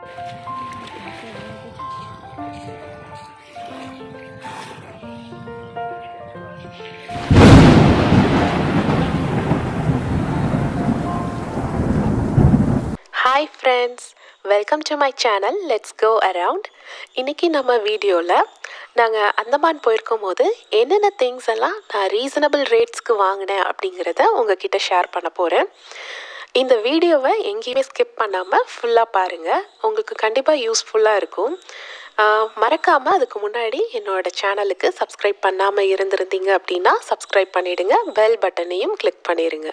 Hi friends, welcome to my channel. Let's go around. இன்னைக்கு நம்ம வீடியோவில் நாங்கள் அந்தமான் போயிருக்கும் போது என்னென்ன திங்ஸ் எல்லாம் நான் ரீசனபிள் ரேட்ஸ்க்கு வாங்கினேன் அப்படிங்கிறத உங்ககிட்ட ஷேர் பண்ண போகிறேன். இந்த வீடியோவை எங்கேயுமே ஸ்கிப் பண்ணாமல் ஃபுல்லாக பாருங்கள், உங்களுக்கு கண்டிப்பாக யூஸ்ஃபுல்லாக இருக்கும். மறக்காமல் அதுக்கு முன்னாடி என்னோடய சேனலுக்கு சப்ஸ்கிரைப் பண்ணாமல் இருந்திருந்தீங்க அப்படின்னா சப்ஸ்கிரைப் பண்ணிவிடுங்க, பெல் பட்டனையும் கிளிக் பண்ணிடுங்க.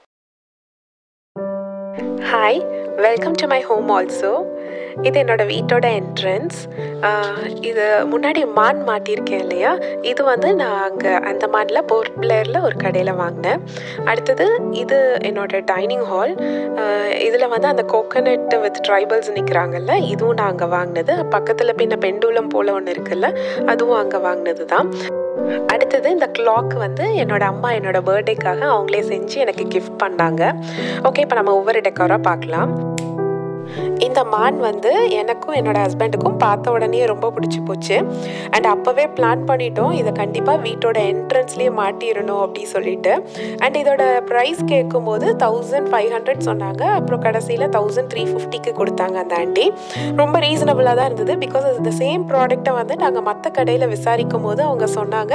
Hi, welcome to my home also. இது என்னோடய வீட்டோட என்ட்ரன்ஸ். இது முன்னாடி மான் மாட்டியிருக்கேன் இல்லையா, இது வந்து நான் அங்கே அந்தமானில் பிளேரில் ஒரு கடையில் வாங்கினேன். அடுத்தது இது என்னோடய டைனிங் ஹால். இதில் வந்து அந்த கோகனட் வித் ட்ரைபல்ஸ் நிற்கிறாங்கல்ல, இதுவும் நான் அங்கே வாங்கினது. பக்கத்தில் பின்ன பெண்டுலம் போல் ஒன்று இருக்குல்ல, அதுவும் அங்கே வாங்கினது தான். அடுத்தது இந்த கிளாக் வந்து என்னோடய அம்மா என்னோடய பர்த்டேக்காக அவங்களே செஞ்சு எனக்கு கிஃப்ட் பண்ணாங்க. ஓகே, இப்போ நம்ம ஒவ்வொரு டெக்கோராக பார்க்கலாம். இந்த மான் வந்து எனக்கும் என்னோடய ஹஸ்பண்டுக்கும் பார்த்த உடனே ரொம்ப பிடிச்சி போச்சு. அண்ட் அப்போவே பிளான் பண்ணிட்டோம், இதை கண்டிப்பாக வீட்டோட என்ட்ரன்ஸ்லேயே மாட்டிடணும் அப்படின்னு சொல்லிட்டு. அண்ட் இதோட ப்ரைஸ் கேட்கும்போது 1500 சொன்னாங்க. அப்புறம் கடைசியில் 1350க்கு கொடுத்தாங்க அந்த ஆண்டி. ரொம்ப ரீசனபிளாக தான் இருந்தது. பிகாஸ் இந்த சேம் ப்ராடக்டை வந்து நாங்கள் மற்ற கடையில் விசாரிக்கும் போது அவங்க சொன்னாங்க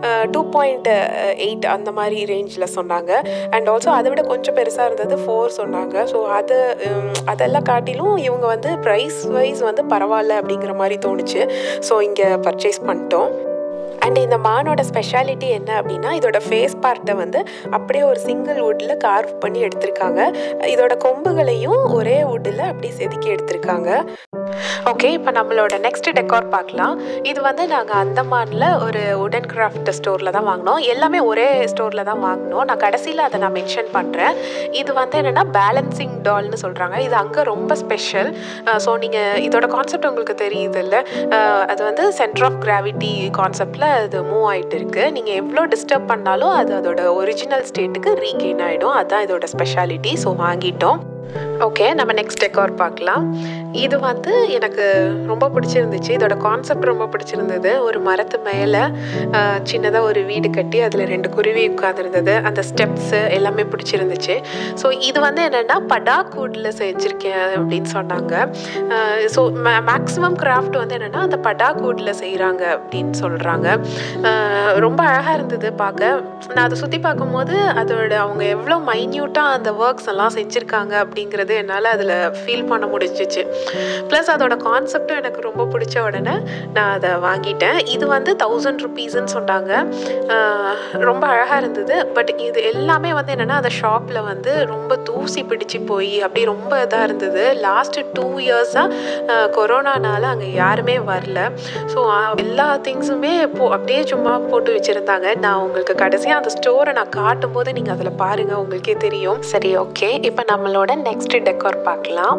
2.8 அந்த மாதிரி ரேஞ்சில் சொன்னாங்க. அண்ட் ஆல்சோ அதை விட கொஞ்சம் பெருசாக இருந்தது 4 சொன்னாங்க. ஸோ அதெல்லாம் காட்டிலும் இவங்க வந்து ப்ரைஸ் வைஸ் வந்து பரவாயில்ல அப்படிங்கிற மாதிரி தோணுச்சு. ஸோ இங்கே பர்ச்சேஸ் பண்ணிட்டோம். அண்ட் இந்த மானோட ஸ்பெஷாலிட்டி என்ன அப்படின்னா, இதோட ஃபேஸ் பார்ட்டை வந்து அப்படியே ஒரு சிங்கிள் வுட்டில் கார்வ் பண்ணி எடுத்திருக்காங்க. இதோட கொம்புகளையும் ஒரே வுட்டில் அப்படியே செதுக்கி எடுத்திருக்காங்க. ஓகே, இப்போ நம்மளோட நெக்ஸ்ட் டெக்கார் பார்க்கலாம். இது வந்து நாங்கள் அந்தமானில் ஒரு உடன் கிராஃப்ட் ஸ்டோரில் தான் வாங்கினோம். எல்லாமே ஒரே ஸ்டோரில் தான் வாங்கினோம். நான் கடைசியில் அதை நான் மென்ஷன் பண்ணுறேன். இது வந்து என்னென்னா பேலன்சிங் டால்னு சொல்கிறாங்க. இது அங்கே ரொம்ப ஸ்பெஷல். ஸோ நீங்கள் இதோட கான்செப்ட் உங்களுக்கு தெரியுது இல்லை, அது வந்து சென்டர் ஆஃப் கிராவிட்டி கான்செப்டில் அது மூவ் ஆகிட்டு இருக்குது. நீங்கள் எவ்வளோ டிஸ்டர்ப் பண்ணாலும் அது அதோட ஒரிஜினல் ஸ்டேட்டுக்கு ரீகெயின் ஆகிடும். அதுதான் இதோட ஸ்பெஷாலிட்டி. ஸோ வாங்கிட்டோம். ஓகே, நம்ம நெக்ஸ்ட் டெக்கார் பார்க்கலாம். இது வந்து எனக்கு ரொம்ப பிடிச்சிருந்துச்சு. இதோட கான்செப்ட் ரொம்ப பிடிச்சிருந்தது. ஒரு மரத்து மேலே சின்னதாக ஒரு வீடு கட்டி அதில் 2 குருவி உட்காந்துருந்தது. அந்த ஸ்டெப்ஸு எல்லாமே பிடிச்சிருந்துச்சு. ஸோ இது வந்து என்னென்னா படாக்கூடில் செஞ்சுருக்கேன் அப்படின்னு சொன்னாங்க. ஸோ மேக்ஸிமம் கிராஃப்ட் வந்து என்னென்னா அந்த படாக்கூடில் செய்கிறாங்க அப்படின்னு சொல்கிறாங்க. ரொம்ப அழகாக இருந்தது பார்க்க. நான் அதை சுற்றி பார்க்கும்போது அதோட அவங்க எவ்வளோ மைன்யூட்டாக அந்த ஒர்க்ஸ் எல்லாம் செஞ்சுருக்காங்க அப்படிங்கிறது என்னால் அதில் ஃபீல் பண்ண முடிஞ்சிச்சு. ப்ளஸ் அதோட கான்செப்டும் எனக்கு ரொம்ப பிடிச்ச உடனே நான் அதை வாங்கிட்டேன். இது வந்து 1000 ருபீஸ்ன்னு சொன்னாங்க. ரொம்ப அழகாக இருந்தது. பட் இது எல்லாமே வந்து என்னென்னா அந்த ஷாப்பில் வந்து ரொம்ப தூசி பிடிச்சி போய் அப்படி ரொம்ப இதாக இருந்தது. லாஸ்ட்டு 2 இயர்ஸாக கொரோனானால அங்கே யாருமே வரல. ஸோ எல்லா திங்ஸுமே அப்படியே சும்மா போட்டு வச்சுருந்தாங்க. நான் உங்களுக்கு கடைசியாக அந்த ஸ்டோரை நான் காட்டும் போது நீங்கள் அதில் பாருங்கள், உங்களுக்கே தெரியும். சரி, ஓகே, இப்போ நம்மளோட நெக்ஸ்ட் டெக்கார் பார்க்கலாம்.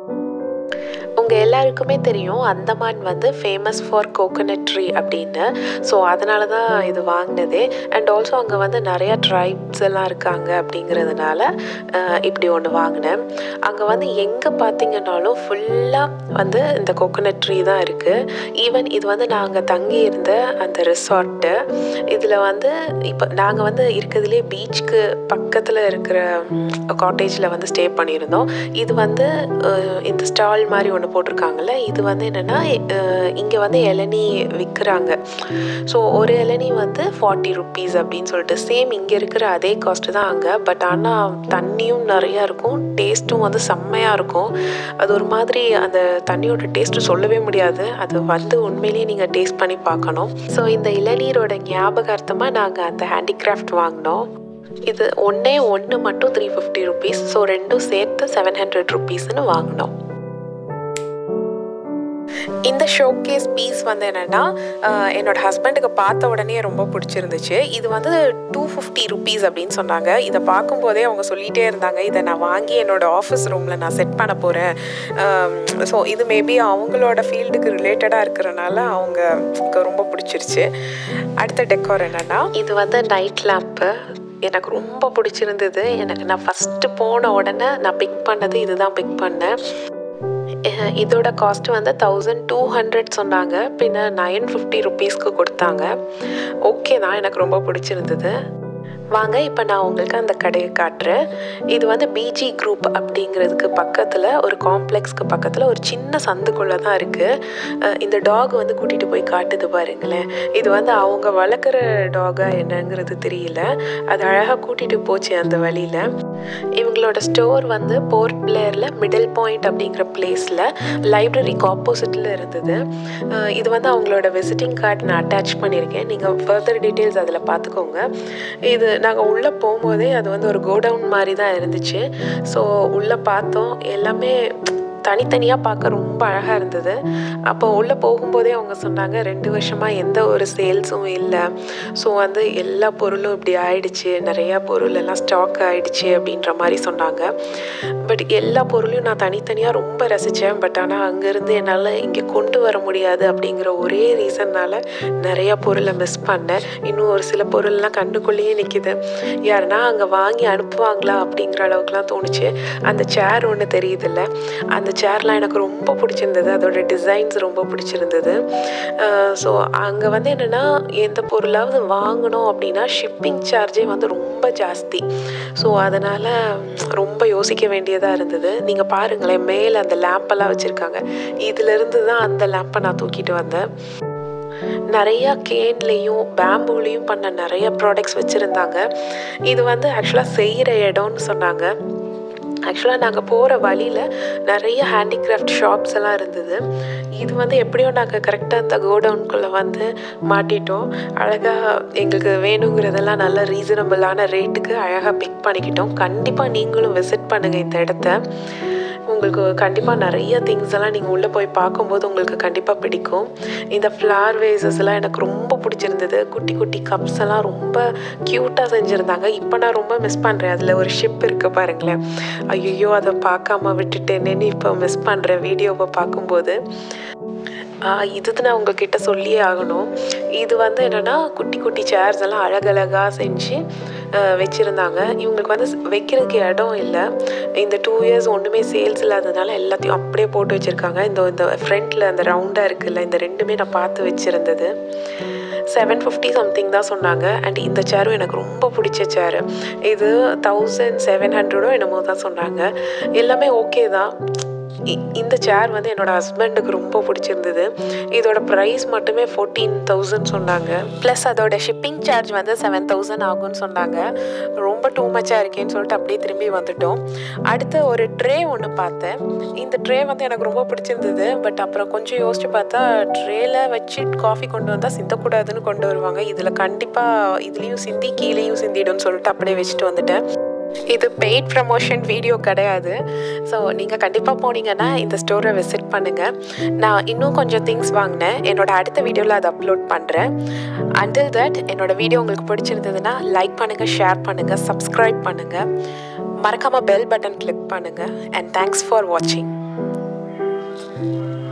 உங்கள் எல்லாருக்குமே தெரியும் அந்தமான் வந்து ஃபேமஸ் ஃபார் கோகனட் ட்ரீ அப்படின்னு. ஸோ அதனால தான் இது வாங்கினதே. அண்ட் ஆல்சோ அங்கே வந்து நிறையா ட்ரைப்ஸ் எல்லாம் இருக்காங்க அப்படிங்கிறதுனால இப்படி ஒன்று வாங்கினேன். அங்கே வந்து எங்கே பார்த்தீங்கன்னாலும் ஃபுல்லாக வந்து இந்த கோகனட் ட்ரீ தான் இருக்குது. ஈவன் இது வந்து நாங்கள் தங்கி இருந்த அந்த ரிசார்ட்டு, இதில் வந்து இப்போ நாங்கள் வந்து இருக்கிறதுலே பீச்சுக்கு பக்கத்தில் இருக்கிற காட்டேஜில் வந்து ஸ்டே பண்ணியிருந்தோம். இது வந்து இந்த ஸ்டால் மாதிரி ஒன்று போட்டிருக்காங்கல்ல, இது வந்து என்னென்னா இங்கே வந்து இளநீ விற்கிறாங்க. ஸோ ஒரு இளநீ வந்து 40 ருபீஸ் அப்படின்னு சொல்லிட்டு சேம் இங்கே இருக்கிற அதே காஸ்ட்டு தான் அங்கே. பட் ஆனால் தண்ணியும் நிறையா இருக்கும், டேஸ்ட்டும் வந்து செம்மையாக இருக்கும். அது ஒரு மாதிரி அந்த தண்ணியோட டேஸ்ட்டு சொல்லவே முடியாது. அது வந்து உண்மையிலேயே நீங்கள் டேஸ்ட் பண்ணி பார்க்கணும். ஸோ இந்த இளநீரோட ஞாபகார்த்தமாக நாங்கள் அந்த ஹேண்டிகிராஃப்ட் வாங்கினோம். இது ஒன்று மட்டும் 350 ருபீஸ். ஸோ ரெண்டும் சேர்த்து 700 ருபீஸ்ன்னு வாங்கினோம். இந்த ஷோகேஸ் பீஸ் வந்து என்னென்னா என்னோடய ஹஸ்பண்டுக்கு பார்த்த உடனே ரொம்ப பிடிச்சிருந்துச்சு. இது வந்து 250 ருபீஸ் அப்படின்னு சொன்னாங்க. இதை பார்க்கும்போதே அவங்க சொல்லிகிட்டே இருந்தாங்க, இதை நான் வாங்கி என்னோடய ஆஃபீஸ் ரூமில் நான் செட் பண்ண போகிறேன். ஸோ இது மேபி அவங்களோட ஃபீல்டுக்கு ரிலேட்டடாக இருக்கிறனால அவங்களுக்கு ரொம்ப பிடிச்சிருச்சு. அடுத்த டெக்கார் என்னென்னா, இது வந்து நைட் லேம்ப்பு. எனக்கு ரொம்ப பிடிச்சிருந்தது. நான் ஃபஸ்ட்டு போன உடனே நான் பிக் பண்ணது இதுதான் பிக் பண்ணேன். இதோட காஸ்ட் வந்து 1200 சொன்னாங்க. பின்ன 950 ருபீஸ்க்கு கொடுத்தாங்க. ஓகே தான், எனக்கு ரொம்ப பிடிச்சிருந்தது. வாங்க இப்போ நான் உங்களுக்கு அந்த கடையை காட்டுறேன். இது வந்து பிஜி குரூப் அப்படிங்கிறதுக்கு பக்கத்தில், ஒரு காம்ப்ளெக்ஸ்க்கு பக்கத்தில் ஒரு சின்ன சந்துக்குள்ளே தான் இருக்குது. இந்த டாக் வந்து கூட்டிகிட்டு போய் காட்டுது பாருங்களேன். இது வந்து அவங்க வளர்க்குற டாகா என்னங்கிறது தெரியல. அது அழகாக கூட்டிகிட்டு போச்சு அந்த வழியில். இவங்களோட ஸ்டோர் வந்து போர்ட் பிளேயரில் மிடில் பாயிண்ட் அப்படிங்கிற பிளேஸில் லைப்ரரிக்கு ஆப்போசிட்டில் இருந்தது. இது வந்து அவங்களோட விசிட்டிங் கார்டு நான் அட்டாச் பண்ணியிருக்கேன். நீங்கள் ஃபர்தர் டீட்டெயில்ஸ் அதில் பார்த்துக்கோங்க. இது நாங்கள் உள்ளே போகும்போதே அது வந்து ஒரு கோடவுன் மாதிரி தான் இருந்துச்சு. ஸோ உள்ளே பார்த்தோம், எல்லாமே தனித்தனியாக பார்க்க ரொம்ப அழகாக இருந்தது. அப்போ உள்ளே போகும்போதே அவங்க சொன்னாங்க 2 வருஷமாக எந்த ஒரு சேல்ஸும் இல்லை. ஸோ வந்து எல்லா பொருளும் இப்படி ஆயிடுச்சு, நிறையா பொருள் எல்லாம் ஸ்டாக் ஆகிடுச்சு அப்படின்ற மாதிரி சொன்னாங்க. பட் எல்லா பொருளையும் நான் தனித்தனியாக ரொம்ப ரசித்தேன். பட் ஆனால் அங்கேருந்து என்னால் இங்கே கொண்டு வர முடியாது அப்படிங்கிற ஒரே ரீசன்னால் நிறையா பொருளை மிஸ் பண்ணேன். இன்னும் ஒரு சில பொருள்லாம் கண்ணுக்குள்ளேயே நிற்கிது. யாருன்னா அங்கே வாங்கி அனுப்புவாங்களா அப்படிங்கிற அளவுக்குலாம் தோணுச்சு. அந்த சேர் ஒன்று தெரியுதில்ல, அந்த சேர்லாம் எனக்கு ரொம்ப பிடிச்சிருந்தது. அதோட டிசைன்ஸ் ரொம்ப பிடிச்சிருந்தது. ஸோ அங்கே வந்து என்னென்னா, எந்த பொருளாவது வாங்கணும் அப்படின்னா ஷிப்பிங் சார்ஜே வந்து ரொம்ப ஜாஸ்தி. ஸோ அதனால் ரொம்ப யோசிக்க வேண்டியதாக இருந்தது. நீங்கள் பாருங்களேன், மேலே அந்த லேம்பெல்லாம் வச்சுருக்காங்க. இதிலிருந்து தான் அந்த லேம்பை நான் தூக்கிட்டு வந்தேன். நிறையா கேன்லேயும் பேம்பூலையும் பண்ண நிறைய ப்ராடக்ட்ஸ் வச்சுருந்தாங்க. இது வந்து ஆக்சுவலாக செய்கிற இடம்னு சொன்னாங்க. ஆக்சுவலாக நாங்கள் போகிற வழியில் நிறைய ஹேண்டிகிராஃப்ட் ஷாப்ஸ் எல்லாம் இருந்தது. இது வந்து எப்படியோ நாங்கள் கரெக்டாக அந்த கோடவுனுக்குள்ளே வந்து மாட்டிட்டோம். அழகாக எங்களுக்கு வேணுங்கிறதெல்லாம் நல்ல ரீசனபிளான ரேட்டுக்கு அழகாக பிக் பண்ணிக்கிட்டோம். கண்டிப்பாக நீங்களும் விசிட் பண்ணுங்கள் இந்த இடத்த. உங்களுக்கு கண்டிப்பாக நிறைய திங்ஸ் எல்லாம் நீங்கள் உள்ளே போய் பார்க்கும்போது உங்களுக்கு கண்டிப்பாக பிடிக்கும். இந்த ஃப்ளவர் வேசஸ் எல்லாம் எனக்கு ரொம்ப பிடிச்சிருந்தது. குட்டி குட்டி கப்ஸ் எல்லாம் ரொம்ப க்யூட்டாக செஞ்சுருந்தாங்க. இப்போ நான் ரொம்ப மிஸ் பண்ணுறேன். அதில் ஒரு ஷிப் இருக்குது பாருங்களேன். ஐயோ, அதை பார்க்காம விட்டுட்டேன்னு இப்போ மிஸ் பண்ணுறேன் வீடியோவை பார்க்கும்போது. இது நான் உங்ககிட்ட சொல்லியே ஆகணும். இது வந்து என்னென்னா, குட்டி குட்டி சேர்ஸ் எல்லாம் அழகழகாக செஞ்சு வச்சுருந்தாங்க. இவங்களுக்கு வந்து வைக்கிறதுக்கு இடம் இல்லை. இந்த 2 இயர்ஸ் ஒன்றுமே சேல்ஸ் இல்லாததுனால எல்லாத்தையும் அப்படியே போட்டு வச்சுருக்காங்க. இந்த ஃப்ரண்ட்டில் அந்த ரவுண்டாக இருக்குல்ல, இந்த ரெண்டுமே நான் பார்த்து வச்சுருந்தது. 750 சம்திங் தான் சொன்னாங்க. அண்ட் இந்த சேரும் எனக்கு ரொம்ப பிடிச்ச சேரு. இது 1700 என்னமோ தான் சொன்னாங்க. எல்லாமே ஓகே தான். இந்த சேர் வந்து என்னோடய ஹஸ்பண்டுக்கு ரொம்ப பிடிச்சிருந்தது. இதோட ப்ரைஸ் மட்டுமே 14,000 சொன்னாங்க. ப்ளஸ் அதோட ஷிப்பிங் சார்ஜ் வந்து 7,000 ஆகும்னு சொன்னாங்க. ரொம்ப டூ மச்சாக இருக்கேன்னு சொல்லிட்டு அப்படியே திரும்பி வந்துட்டோம். அடுத்து ஒரு ட்ரே ஒன்று பார்த்தேன். இந்த ட்ரே வந்து எனக்கு ரொம்ப பிடிச்சிருந்தது. பட் அப்புறம் கொஞ்சம் யோசிச்சு பார்த்தா, ட்ரேயில் வச்சு காஃபி கொண்டு வந்தால் சிந்தக்கூடாதுன்னு கொண்டு வருவாங்க. இதில் கண்டிப்பாக இதுலேயும் சிந்தி கீழேயும் சிந்திடும்னு சொல்லிட்டு அப்படியே வச்சுட்டு வந்துட்டேன். இது பெய்ட் ப்ரமோஷன் வீடியோ கிடையாது. ஸோ நீங்கள் கண்டிப்பாக போனீங்கன்னா இந்த ஸ்டோரை விசிட் பண்ணுங்கள். நான் இன்னும் கொஞ்சம் திங்ஸ் வாங்கினேன். என்னோடய அடுத்த வீடியோவில் அதை அப்லோட் பண்ணுறேன். அண்டில் தட், என்னோடய வீடியோ உங்களுக்கு பிடிச்சிருந்ததுன்னா லைக் பண்ணுங்கள், ஷேர் பண்ணுங்கள், சப்ஸ்கிரைப் பண்ணுங்கள். மறக்காமல் பெல் பட்டன் கிளிக் பண்ணுங்கள். அண்ட் தேங்க்ஸ் ஃபார் வாட்சிங்.